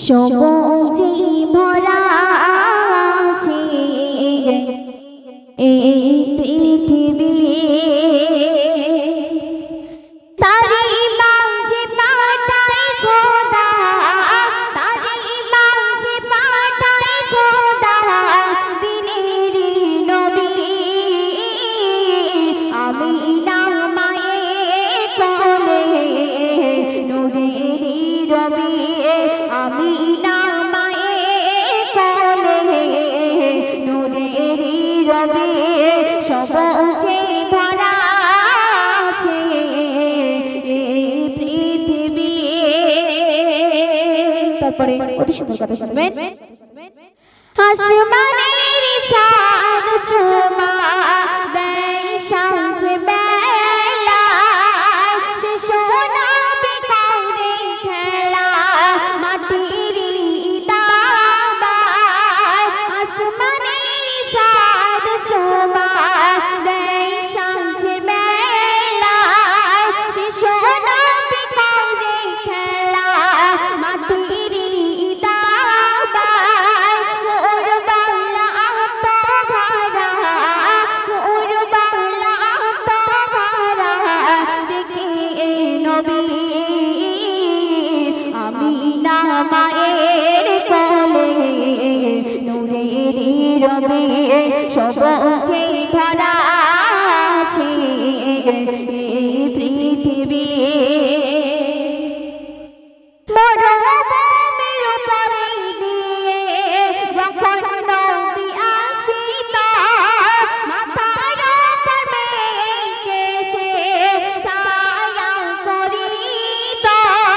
সবুজে ভরা আছে এই পৃথিবী, তারি মাঝে পাঠাই খোদা, তারি মাঝে পাঠাই খোদা দিনের নবী। আমিনা মায়ের কোলে নূরের রবি, আমিনা মায়ের কোলে নূরের রবি। সবুজে ভরা আছে এই পৃথিবী। তারপরে অতি সুন্দর কথা শুনবেন। আসমানের চাঁদ ছোঁয়া দেয় সাঁঝে বেলায়, সে সোনা বেকারে খেলা মাটির দাবায়। আসমানের চাঁদ ছোঁয়া দেয় সাঁঝে বেলায়, সে সোনা বেকারে খেলা মাটির দাবায়। মোর বাংলা আত্মহারা, মোর বাংলা আত্মহারা দেখে নবী। আমিনা মায়ের কোলে নূরের রবি। সবুজে ভরা আছে এই পৃথিবী। মরুভূমির উপরে দিয়ে যখন নবী আসিত, মাথার উপর মেঘে সে ছায়া করিত।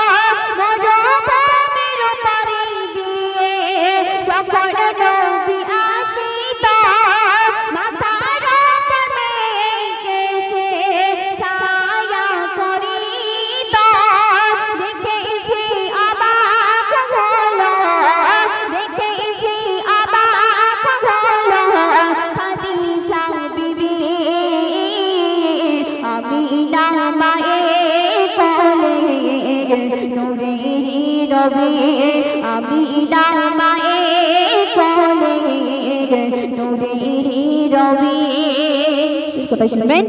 মরুভূমির উপরে দিয়ে যখন নবী আসিত, মাথার উপর মেঘে সে ছায়া করিত। দেখেছি অবাক হলো, দেখেছি অবাক হলো খাদিজা বিবি। আমিনা মায়ের কোলে নূরের রবি, আমিনা মায়ের কোলে নূরের রবি। শেষ কথা শুনবেন।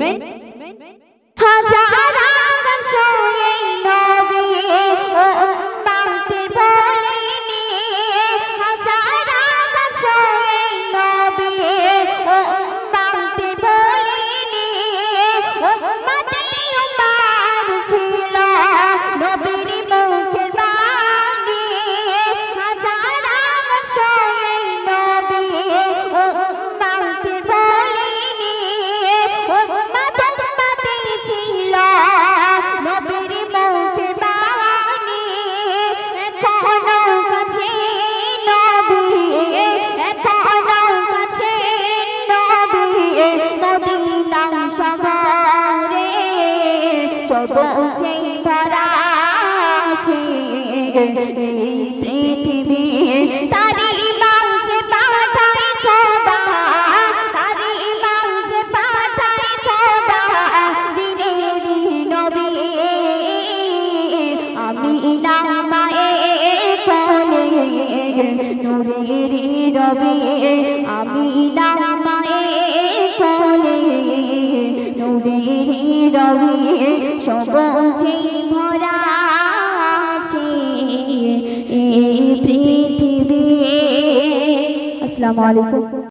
হাজার গান শোয়ে নবী উম্মতে বলেনি, হাজার গান শোয়ে নবী উম্মতে বলেনি। উম্মতে উম্মার ছিল নবীর মুখের বাণী। হাজার গান শোয়ে নবী উম্মতে বলেনি। উম্মত উম্মতে ছিল নবীর মুখের বাণী। এখনো কাছে নবী, এখনো কাছে নবী মদিনা শহরে। সবুজে ভরা আছে এই পৃথিবী, তারি মাঝে পাঠাই খোদা, তারি মাঝে পাঠাই খোদা দিনের নবী। আমিনা মায়ের কোলে নূরের রবি, আমিনা মায়ের কোলে নূরের রবি। সবুজে ভরা আছে এই পৃথিবী। আসসালামু আলাইকুম।